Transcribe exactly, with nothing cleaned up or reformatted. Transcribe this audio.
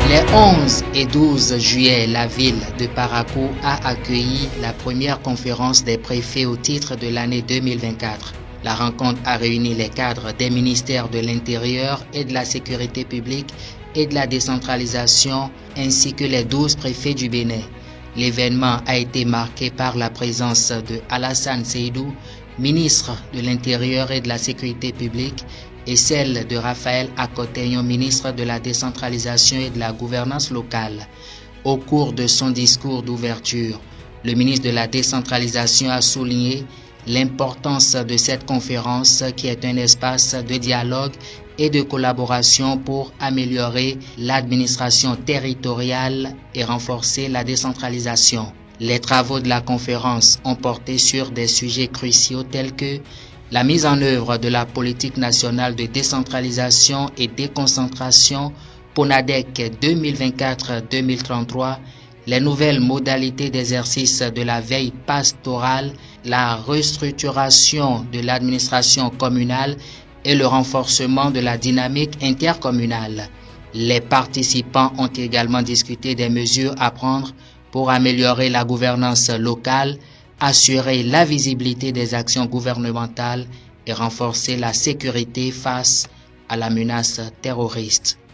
Les onze et douze juillet, la ville de Parakou a accueilli la première conférence des préfets au titre de l'année deux mille vingt-quatre. La rencontre a réuni les cadres des ministères de l'Intérieur et de la Sécurité publique et de la décentralisation, ainsi que les douze préfets du Bénin. L'événement a été marqué par la présence de Alassane Seydou, ministre de l'Intérieur et de la Sécurité publique, et celle de Raphaël Akoteignon, ministre de la décentralisation et de la gouvernance locale. Au cours de son discours d'ouverture, le ministre de la décentralisation a souligné l'importance de cette conférence qui est un espace de dialogue et de collaboration pour améliorer l'administration territoriale et renforcer la décentralisation. Les travaux de la conférence ont porté sur des sujets cruciaux tels que la mise en œuvre de la politique nationale de décentralisation et déconcentration PONADEC deux mille vingt-quatre à deux mille trente-trois, les nouvelles modalités d'exercice de la veille pastorale, la restructuration de l'administration communale et le renforcement de la dynamique intercommunale. Les participants ont également discuté des mesures à prendre pour améliorer la gouvernance locale, assurer la visibilité des actions gouvernementales et renforcer la sécurité face à la menace terroriste.